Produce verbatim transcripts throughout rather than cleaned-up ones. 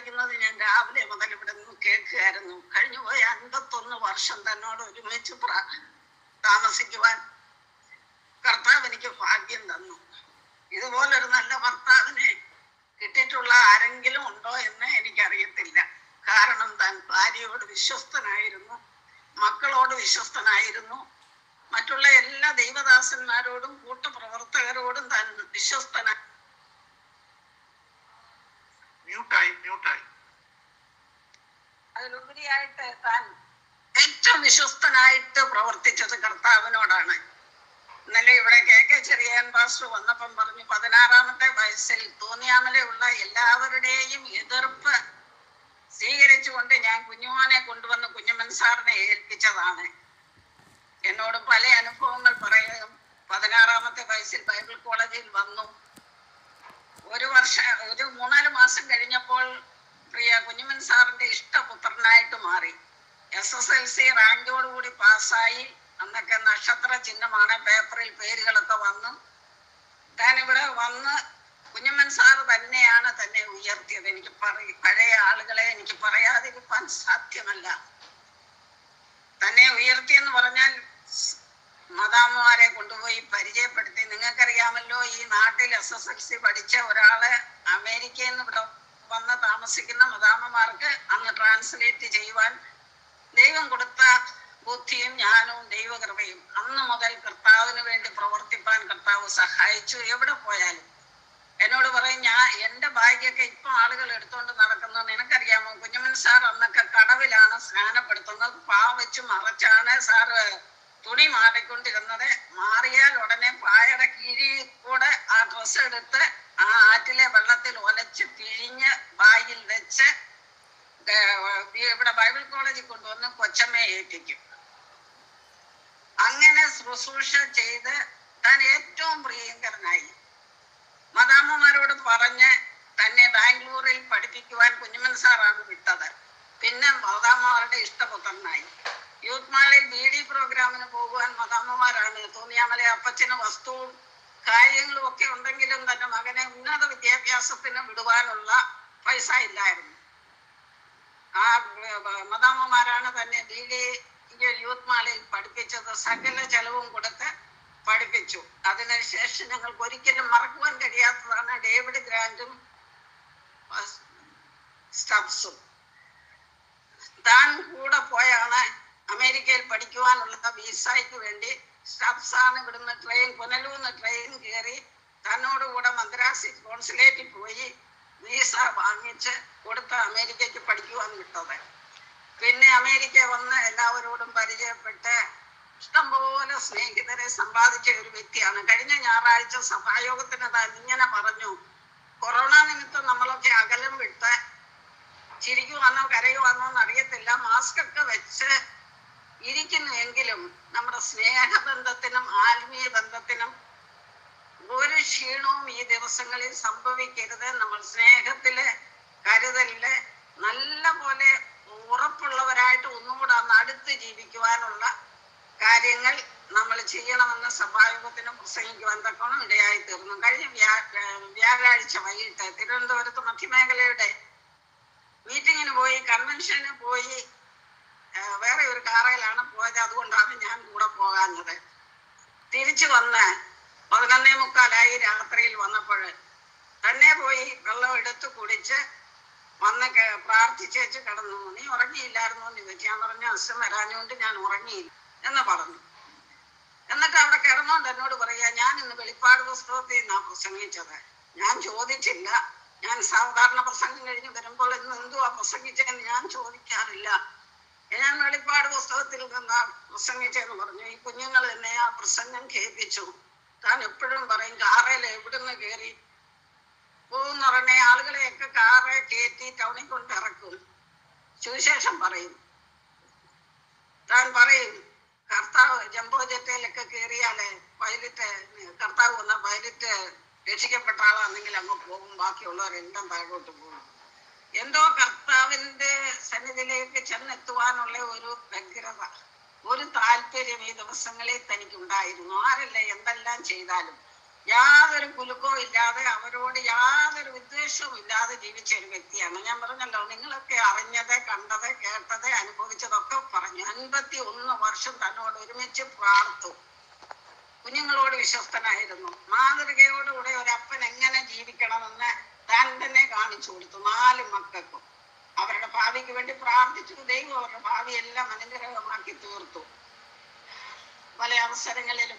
സംസാരിക്കുന്നത് ഞാൻ രാവിലെ മുതൽ ഇവിടെ നിന്ന് കേൾക്കുകയായിരുന്നു. കഴിഞ്ഞുപോയ അൻപത്തൊന്ന് വർഷം തന്നോട് ഒരുമിച്ച് താമസിക്കുവാൻ കർത്താവ് എനിക്ക് ഭാഗ്യം തന്നു. ഇതുപോലൊരു നല്ല ഭർത്താവിനെ കിട്ടിയിട്ടുള്ള ആരെങ്കിലും ഉണ്ടോ എന്ന് എനിക്കറിയത്തില്ല. കാരണം താൻ ഭാര്യയോട് വിശ്വസ്തനായിരുന്നു, മക്കളോട് വിശ്വസ്തനായിരുന്നു, മറ്റുള്ള എല്ലാ ദൈവദാസന്മാരോടും കൂട്ടപ്രവർത്തകരോടും താൻ വിശ്വസ്തനായി. അതിലുപരിയായിട്ട് താൻ ഏറ്റവും വിശ്വസ്തനായിട്ട് പ്രവർത്തിച്ചത് കർത്താവിനോടാണ്. ഇന്നലെ ഇവിടെ കെ കെ ചെറിയാൻ പാസ്റ്റർ വന്നപ്പം പറഞ്ഞു, പതിനാറാമത്തെ വയസ്സിൽ തോന്നിയാമലെയുള്ള എല്ലാവരുടെയും എതിർപ്പ് സ്വീകരിച്ചുകൊണ്ട് ഞാൻ കുഞ്ഞുമോനെ കൊണ്ടുവന്ന് കുഞ്ഞമ്മൻ സാറിനെ ഏൽപ്പിച്ചതാണ്. എന്നോട് പല അനുഭവങ്ങൾ പറയും. പതിനാറാമത്തെ വയസ്സിൽ ബൈബിൾ കോളേജിൽ വന്നു. ഒരു വർഷം ഒരു മൂന്നാല് മാസം കഴിഞ്ഞപ്പോൾ പ്രിയ കുഞ്ഞമ്മൻ സാറിന്റെ ഇഷ്ടപുത്രനായിട്ട് മാറി. എസ് എസ് എൽ സി റാങ്കോടുകൂടി പാസ്സായി. അന്നൊക്കെ നക്ഷത്ര ചിഹ്നമാണ്, പേപ്പറിൽ പേരുകളൊക്കെ വന്നു. താൻ ഇവിടെ വന്ന് കുഞ്ഞമ്മൻ സാറ് തന്നെയാണ് തന്നെ ഉയർത്തിയത്. എനിക്ക് പറയ പഴയ ആളുകളെ എനിക്ക് പറയാതിരിക്കാൻ സാധ്യമല്ല. തന്നെ ഉയർത്തിയെന്ന് പറഞ്ഞാൽ മദാമ്മമാരെ കൊണ്ടുപോയി പരിചയപ്പെടുത്തി. നിങ്ങൾക്കറിയാമല്ലോ, ഈ നാട്ടിൽ എസ് എസ് എൽ സി പഠിച്ച ഒരാളെ അമേരിക്കയിൽ നിന്ന് ഇവിടെ വന്ന് താമസിക്കുന്ന മദാമ്മമാർക്ക് അന്ന് ട്രാൻസ്ലേറ്റ് ചെയ്യുവാൻ ദൈവം കൊടുത്ത ബുദ്ധിയും ജ്ഞാനവും ദൈവകൃപയും അന്ന് മുതൽ കർത്താവിന് വേണ്ടി പ്രവർത്തിപ്പാൻ കർത്താവ് സഹായിച്ചു. എവിടെ പോയാലും എന്നോട് പറയും, ഞാൻ എൻ്റെ ബാഗൊക്കെ ഇപ്പൊ ആളുകൾ എടുത്തുകൊണ്ട് നടക്കുന്നു. നിനക്കറിയാമോ, കുഞ്ഞമ്മൻ സാർ അന്നൊക്കെ കടവിലാണ് സ്നാനപ്പെടുത്തുന്നത്. പാ വെച്ച് മറച്ചാണ് സാറ് തുണി മാറിക്കൊണ്ടിരുന്നത്. മാറിയാൽ ഉടനെ പായയുടെ കീഴി കൂടെ ആ ഡ്രസ്സ് എടുത്ത് ആ ആറ്റിലെ വെള്ളത്തിൽ ഒലച്ച് പിഴിഞ്ഞ് ബാഗിൽ വെച്ച് ഇവിടെ ബൈബിൾ കോളേജിൽ കൊണ്ടുവന്ന് കൊച്ചമ്മയെ ഏൽപ്പിക്കും. അങ്ങനെ ശുശ്രൂഷ ചെയ്ത് താൻ ഏറ്റവും പ്രിയങ്കരനായി. മദാമ്മമാരോട് പറഞ്ഞ് തന്നെ ബാംഗ്ലൂരിൽ പഠിപ്പിക്കുവാൻ കുഞ്ഞമ്മൻ സാറാണ് വിട്ടത്. പിന്നെ മദാമ്മമാരുടെ ഇഷ്ടപുത്രനായി. യൂത്ത് മാളിൽ ബി ഡി പ്രോഗ്രാമിന് പോകുവാൻ മദാമ്മമാരാണ്. തോന്നിയാമലെ അപ്പച്ചന് വസ്തുവും കാര്യങ്ങളും ഒക്കെ ഉണ്ടെങ്കിലും തന്റെ മകനെ ഉന്നത വിദ്യാഭ്യാസത്തിന് വിടുവാനുള്ള പൈസ ഇല്ലായിരുന്നു. ആ മദാമ്മമാരാണ് തന്നെ ബി ഡി യൂത്ത് മാളിൽ പഠിപ്പിച്ചത്. സകല ചെലവും കൊടുത്ത് പഠിപ്പിച്ചു. അതിനുശേഷം ഞങ്ങൾക്ക് ഒരിക്കലും മറക്കുവാൻ കഴിയാത്തതാണ് ഡേവിഡ് ഗ്രാൻഡും സ്റ്റബ്സും. താൻ കൂടെ പോയാണ് അമേരിക്കയിൽ പഠിക്കുവാനുള്ള വിസയ്ക്ക് വേണ്ടി. സ്റ്റബ്സാണ് ഇവിടുന്ന് ട്രെയിൻ പുനലൂന്ന് ട്രെയിൻ കയറി തന്നോടുകൂടെ മദ്രാസി കോൺസുലേറ്റിൽ പോയി വിസ വാങ്ങിച്ച് കൊടുത്ത് അമേരിക്കയ്ക്ക് പഠിക്കുവാൻ വിട്ടത്. പിന്നെ അമേരിക്ക വന്ന് എല്ലാവരോടും പരിചയപ്പെട്ട് ഇഷ്ടംപോലെ സ്നേഹിതരെ സമ്പാദിച്ച ഒരു വ്യക്തിയാണ്. കഴിഞ്ഞ ഞായറാഴ്ച സഭായോഗത്തിന് താൻ ഇങ്ങനെ പറഞ്ഞു, കൊറോണ നിമിത്തം നമ്മളൊക്കെ അകലം വിട്ട് ചിരിക്കുവാന്നോ കരയുവാന്നോ എന്നറിയത്തില്ല, മാസ്ക് ഒക്കെ വെച്ച് ഇരിക്കുന്നുവെങ്കിലും നമ്മുടെ സ്നേഹബന്ധത്തിനും ആത്മീയ ബന്ധത്തിനും ഒരു ക്ഷീണവും ഈ ദിവസങ്ങളിൽ സംഭവിക്കരുത്. നമ്മൾ സ്നേഹത്തില് കരുതലില് നല്ല പോലെ ഉറപ്പുള്ളവരായിട്ട് ഒന്നുകൂടെ അന്ന് അടുത്ത് ജീവിക്കുവാനുള്ള കാര്യങ്ങൾ നമ്മൾ ചെയ്യണമെന്ന് സഭായോഗത്തിന് പ്രസംഗിക്കുവാൻ തക്കോണം ഇടയായി തീർന്നു. കഴിഞ്ഞ വ്യാ വ്യാഴാഴ്ച വൈകിട്ട് തിരുവനന്തപുരത്ത് മധ്യമേഖലയുടെ മീറ്റിങ്ങിന് പോയി, കൺവെൻഷന് പോയി. വേറെ ഒരു കാറയിലാണ് പോയത്, അതുകൊണ്ടാണ് ഞാൻ കൂടെ പോകാഞ്ഞത്. തിരിച്ചു വന്ന് പതിനൊന്നേ മുക്കാലായി രാത്രിയിൽ വന്നപ്പോൾ തന്നെ പോയി വെള്ളം എടുത്ത് കുടിച്ച് വന്ന് പ്രാർത്ഥിച്ചേച്ച് കിടന്നു. നീ ഉറങ്ങിയില്ലായിരുന്നു എന്ന് ചോദിച്ചു. ഞാൻ പറഞ്ഞു, അസുഖം വരാഞ്ഞുകൊണ്ട് ഞാൻ ഉറങ്ങിയില്ല എന്ന് പറഞ്ഞു. എന്നിട്ട് അവിടെ കിടന്നുകൊണ്ട് എന്നോട് പറയാ, ഞാൻ ഇന്ന് വെളിപ്പാട് പുസ്തകത്തിൽ നിന്നാ പ്രസംഗിച്ചത്. ഞാൻ ചോദിച്ചില്ല. ഞാൻ സാധാരണ പ്രസംഗം കഴിഞ്ഞ് വരുമ്പോൾ ഇന്ന് എന്തുവാ പ്രസംഗിച്ചതെന്ന് ഞാൻ ചോദിക്കാറില്ല. ഞാൻ വെളിപ്പാട് പുസ്തകത്തിൽ നിന്നാ പ്രസംഗിച്ചെന്ന് പറഞ്ഞു. ഈ കുഞ്ഞുങ്ങൾ എന്നെ ആ പ്രസംഗം കേൾപ്പിച്ചു. താൻ എപ്പോഴും പറയും, കാറയിൽ എവിടുന്ന് കയറി പോകുന്ന പറഞ്ഞ ആളുകളെയൊക്കെ കാറെ കയറ്റി ടൗണിൽ കൊണ്ട് ഇറക്കും, സുവിശേഷം പറയും. താൻ പറയും, കർത്താവ് ജംബോ ജെറ്റയിലൊക്കെ കയറിയാല് പൈലറ്റ് കർത്താവ് വന്ന പൈലറ്റ് രക്ഷിക്കപ്പെട്ട ആളാണെങ്കിൽ അങ്ങ് പോകും, ബാക്കിയുള്ളവരെല്ലാം താഴോട്ട് പോകും. എന്തോ കർത്താവിന്റെ സന്നിധിയിലേക്ക് ചെന്നെത്തുവാനുള്ള ഒരു വ്യഗ്രത, ഒരു താല്പര്യം ഈ ദിവസങ്ങളിൽ തനിക്കുണ്ടായിരുന്നു. ആരല്ല എന്തെല്ലാം ചെയ്താലും യാതൊരു കുലുക്കവും ഇല്ലാതെ അവരോട് യാതൊരു വിദ്വേഷവും ഇല്ലാതെ ജീവിച്ച ഒരു വ്യക്തിയാണ്. ഞാൻ പറഞ്ഞല്ലോ, നിങ്ങളൊക്കെ അറിഞ്ഞത്, കണ്ടത്, കേട്ടത്, അനുഭവിച്ചതൊക്കെ പറഞ്ഞു. അൻപത്തി ഒന്ന് വർഷം തന്നോട് ഒരുമിച്ച് പ്രാർത്തു. കുഞ്ഞുങ്ങളോട് വിശ്വസ്തനായിരുന്നു. മാതൃകയോടുകൂടെ ഒരപ്പൻ എങ്ങനെ ജീവിക്കണമെന്ന് താൻ തന്നെ കാണിച്ചു കൊടുത്തു. നാല് മക്കൾക്കും അവരുടെ ഭാവിക്ക് വേണ്ടി പ്രാർത്ഥിച്ചു. ദൈവം അവരുടെ ഭാവിയെല്ലാം അനുഗ്രഹമാക്കി തീർത്തു. പല അവസരങ്ങളിലും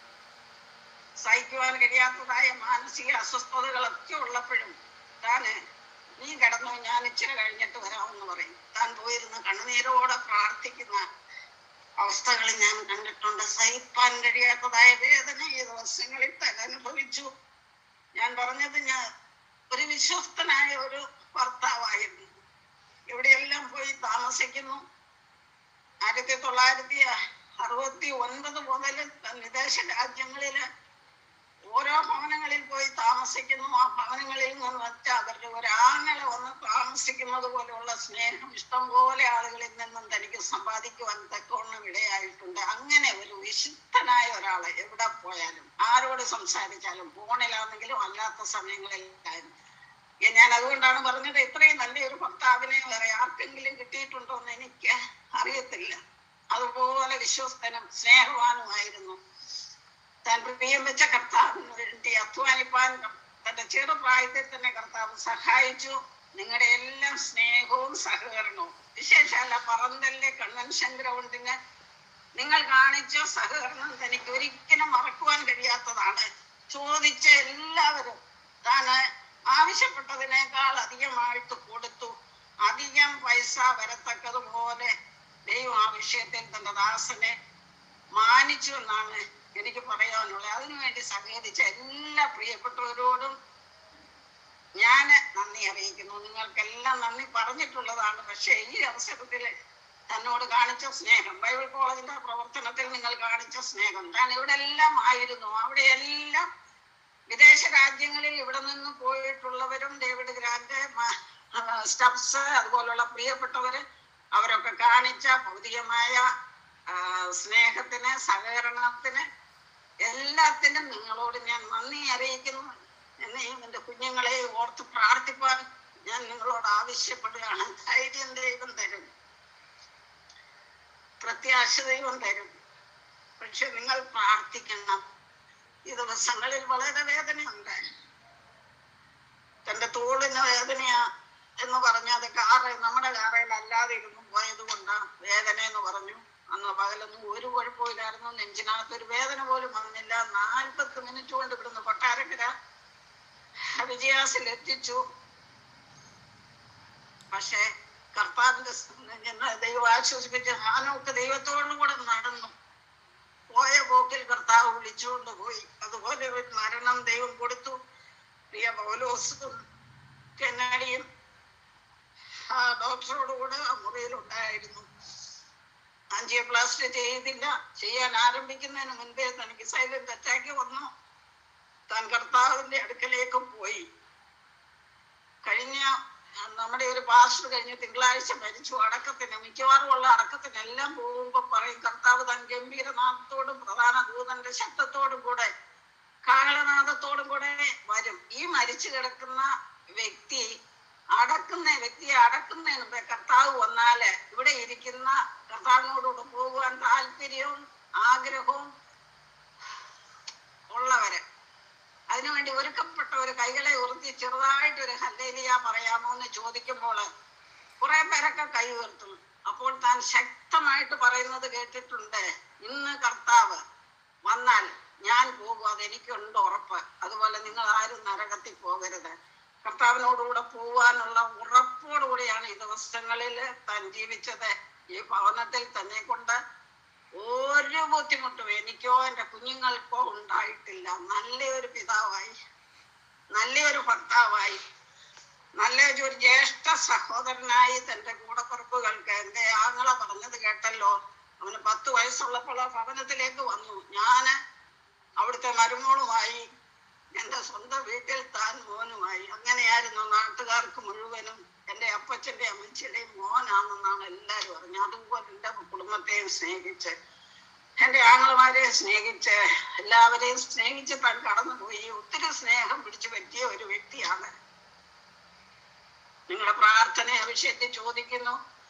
സഹിക്കുവാൻ കഴിയാത്തതായ മാനസിക അസ്വസ്ഥതകളൊക്കെ ഉള്ളപ്പോഴും താന് നീ കിടന്നു, ഞാൻ ഇച്ചിരി കഴിഞ്ഞിട്ട് വരാമെന്ന് പറയും. താൻ പോയിരുന്ന് കണ്ണുനീരോടെ പ്രാർത്ഥിക്കുന്ന അവസ്ഥകൾ ഞാൻ കണ്ടിട്ടുണ്ട്. സഹിപ്പാൻ കഴിയാത്തതായ വേദന ഈ ദിവസങ്ങളിൽ താൻ അനുഭവിച്ചു. ഞാൻ പറഞ്ഞത്, ഞാൻ ഒരു വിശ്വസ്തനായ ഒരു ഭർത്താവായിരുന്നു. എവിടെയെല്ലാം പോയി താമസിക്കുന്നു. ആയിരത്തി തൊള്ളായിരത്തി അറുപത്തി ഒൻപത് മുതൽ വിദേശ രാജ്യങ്ങളില് ഓരോ ഭവനങ്ങളിൽ പോയി താമസിക്കുന്നു. ആ ഭവനങ്ങളിൽ നിന്ന് വെച്ചാൽ അവരുടെ ഒരാങ്ങളെ വന്ന് താമസിക്കുന്നത് പോലെയുള്ള സ്നേഹം ഇഷ്ടം പോലെ ആളുകളിൽ നിന്നും തനിക്ക് സമ്പാദിക്കുവാൻ തക്കവണ്ണം ഇടയായിട്ടുണ്ട്. അങ്ങനെ ഒരു വിശുദ്ധനായ ഒരാളെ എവിടെ പോയാലും ആരോട് സംസാരിച്ചാലും ഫോണിലാണെങ്കിലും അല്ലാത്ത സമയങ്ങളിലായിരുന്നു. ഞാൻ അതുകൊണ്ടാണ് പറഞ്ഞത്, ഇത്രയും നല്ലൊരു ഭർത്താവിനെ വേറെ ആർക്കെങ്കിലും കിട്ടിയിട്ടുണ്ടോ എന്ന് എനിക്ക് അറിയത്തില്ല. അതുപോലെ വിശ്വസ്തനും സ്നേഹവാനുമായിരുന്നു. താൻ പ്രിയം വെച്ച കർത്താവിന് വേണ്ടി അധ്വാനിപ്പാൻ തന്റെ ചെറുപ്രായത്തിൽ തന്നെ കർത്താവ് സഹായിച്ചു. നിങ്ങളുടെ എല്ലാം സ്നേഹവും സഹകരണവും, വിശേഷമല്ല പറന്തലിലെ കൺവെൻഷൻ ഗ്രൗണ്ടിന് നിങ്ങൾ കാണിച്ച സഹകരണം തനിക്ക് ഒരിക്കലും മറക്കുവാൻ കഴിയാത്തതാണ്. ചോദിച്ച എല്ലാവരും താൻ ആവശ്യപ്പെട്ടതിനേക്കാൾ അധികമായിട്ട് കൊടുത്തു. അധികം പൈസ വരത്തക്കതുപോലെ ദൈവം ആ വിഷയത്തിൽ തന്റെ ദാസനെ മാനിച്ചു എന്നാണ് എനിക്ക് പറയാനുള്ളത്. അതിനുവേണ്ടി സഹകരിച്ച എല്ലാ പ്രിയപ്പെട്ടവരോടും ഞാൻ നന്ദി അറിയിക്കുന്നു. നിങ്ങൾക്കെല്ലാം നന്ദി പറഞ്ഞിട്ടുള്ളതാണ്. പക്ഷെ ഈ അവസരത്തിൽ തന്നോട് കാണിച്ച സ്നേഹം, ബൈബിൾ കോളേജിന്റെ പ്രവർത്തനത്തിൽ നിങ്ങൾ കാണിച്ച സ്നേഹം, താൻ ഇവിടെ എല്ലാം ആയിരുന്നു. അവിടെയെല്ലാം വിദേശ രാജ്യങ്ങളിൽ ഇവിടെ നിന്ന് പോയിട്ടുള്ളവരും ഡേവിഡ് ഗ്രാൻഡ്, സ്റ്റബ്സ്, അതുപോലുള്ള പ്രിയപ്പെട്ടവര് അവരൊക്കെ കാണിച്ച ഭൗതികമായ സ്നേഹത്തിന്, സഹകരണത്തിന്, എല്ലാത്തിനും നിങ്ങളോട് ഞാൻ നന്ദി അറിയിക്കുന്നു. എന്നെയും എൻ്റെ കുഞ്ഞുങ്ങളെ ഓർത്ത് പ്രാർത്ഥിപ്പാൻ ഞാൻ നിങ്ങളോട് ആവശ്യപ്പെടുകയാണ്. ധൈര്യം ദൈവം തരും, പ്രത്യാശ ദൈവം തരും. പക്ഷെ നിങ്ങൾ പ്രാർത്ഥിക്കണം. ഈ ദിവസങ്ങളിൽ വളരെ വേദനയുണ്ട്. തൻ്റെ തോളിന് വേദനയാ എന്ന് പറഞ്ഞത് കാറ്, നമ്മുടെ കാറയിൽ അല്ലാതെ ഇരുന്നു പോയത് കൊണ്ടാണ് വേദന എന്ന് പറഞ്ഞു. അന്ന് പകലൊന്നും ഒരു കുഴപ്പമില്ലായിരുന്നു. നെഞ്ചിനകത്ത് ഒരു വേദന പോലും വന്നില്ല. നാൽപ്പത്തി മിനിറ്റ് കൊണ്ട് ഇവിടുന്ന് കൊട്ടാരക്കര വിജയാസിൽ എത്തിച്ചു. പക്ഷെ കർത്താവിന്റെ ദൈവം ആശ്വസിപ്പിച്ച് ഹാനോക്ക് ദൈവത്തോടും കൂടെ നടന്നു. പോയ പോക്കിൽ കർത്താവ് വിളിച്ചുകൊണ്ട് പോയി. അതുപോലെ ഒരു മരണം ദൈവം കൊടുത്തു. പ്രിയ പൗലോസും കെന്നഡിയും ആ ഡോക്ടറോട് കൂടെ മുറിയിലുണ്ടായിരുന്നു. ആൻജിയോപ്ലാസ്റ്റി ചെയ്തില്ല. ചെയ്യാൻ ആരംഭിക്കുന്നതിന് മുൻപേ തനിക്ക് സൈലന്റ് അറ്റാക്ക് വന്നു. താൻ കർത്താവിന്റെ അടുക്കലേക്ക് പോയി. കഴിഞ്ഞ നമ്മുടെ ഒരു പാസ്റ്റർ കഴിഞ്ഞ തിങ്കളാഴ്ച മരിച്ചു. അടക്കത്തിന്, മിക്കവാറും ഉള്ള അടക്കത്തിനെല്ലാം പോകുമ്പോ പറയും, കർത്താവ് താൻ ഗംഭീരനാഥത്തോടും പ്രധാന ദൂതന്റെ ശബ്ദത്തോടും കൂടെ കാഹളനാഥത്തോടും കൂടെ വരും. ഈ മരിച്ചു കിടക്കുന്ന വ്യക്തി അടക്കുന്ന വ്യക്തിയെ അടക്കുന്നതിന് മുമ്പേ കർത്താവ് വന്നാല് ഇവിടെ ഇരിക്കുന്ന കർത്താവിനോടുകൂടെ പോകുവാൻ താല്പര്യവും ആഗ്രഹവും ഉള്ളവര്, അതിനുവേണ്ടി ഒരുക്കപ്പെട്ട ഒരു കൈകളെ ഉയർത്തി ചെറുതായിട്ടൊരു ഹല്ലേലൂയ പറയാമോ എന്ന് ചോദിക്കുമ്പോൾ കുറെ പേരൊക്കെ കൈ ഉയർത്തും. അപ്പോൾ താൻ ശക്തമായിട്ട് പറയുന്നത് കേട്ടിട്ടുണ്ട്, ഇന്ന് കർത്താവ് വന്നാൽ ഞാൻ പോകും, അതെനിക്കുണ്ട് ഉറപ്പ്. അതുപോലെ നിങ്ങൾ ആരും നരകത്തിൽ പോകരുത്. കർത്താവിനോടുകൂടെ പോവാനുള്ള ഉറപ്പോടുകൂടിയാണ് ഈ ദിവസങ്ങളിൽ താൻ ജീവിച്ചത്. ഈ ഭവനത്തിൽ തന്നെ കൊണ്ട് ഒരു ബുദ്ധിമുട്ടും എനിക്കോ എൻ്റെ കുഞ്ഞുങ്ങൾക്കോ ഉണ്ടായിട്ടില്ല. നല്ലൊരു പിതാവായി, നല്ലൊരു ഭർത്താവായി, നല്ലൊരു ജ്യേഷ്ഠ സഹോദരനായി തൻ്റെ കൂടപ്പിറപ്പുകൾക്ക്. എൻ്റെ ആങ്ങളെ പറഞ്ഞത് കേട്ടല്ലോ, അവന് പത്ത് വയസ്സുള്ളപ്പോൾ ആ ഭവനത്തിലേക്ക് വന്നു. ഞാന് അവിടുത്തെ മരുമോളുമായി, എൻ്റെ സ്വന്തം വീട്ടിൽ താൻ മോനുമായി. അങ്ങനെയായിരുന്നു നാട്ടുകാർക്ക് മുഴുവനും എൻ്റെ അപ്പച്ചൻ്റെ അമ്മച്ചിയുടെയും മോനാണെന്നാണ് എല്ലാവരും അറിഞ്ഞത്. അതുപോലെ എൻ്റെ കുടുംബത്തെയും സ്നേഹിച്ച് എൻ്റെ ആങ്ങളമാരെ സ്നേഹിച്ച് എല്ലാവരെയും സ്നേഹിച്ച് താൻ കടന്നുപോയി ഒത്തിരി സ്നേഹം പിടിച്ചു പറ്റിയ ഒരു വ്യക്തിയാണ്. നിങ്ങളുടെ പ്രാർത്ഥന ആ വിഷയത്തിൽ ചോദിക്കുന്നു.